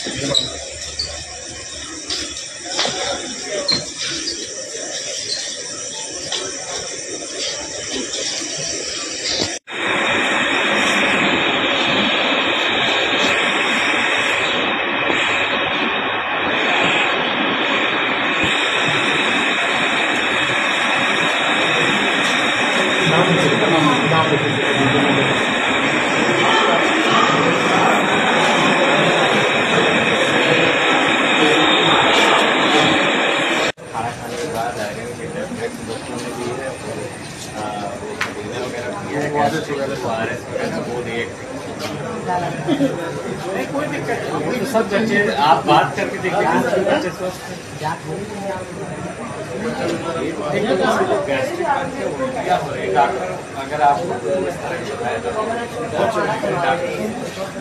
कोई दिक्कत नहीं, सब बच्चे आप बात करके देखिए बच्चे स्वस्थ डॉक्टर अगर आपको इस तरह बताया तो डॉक्टर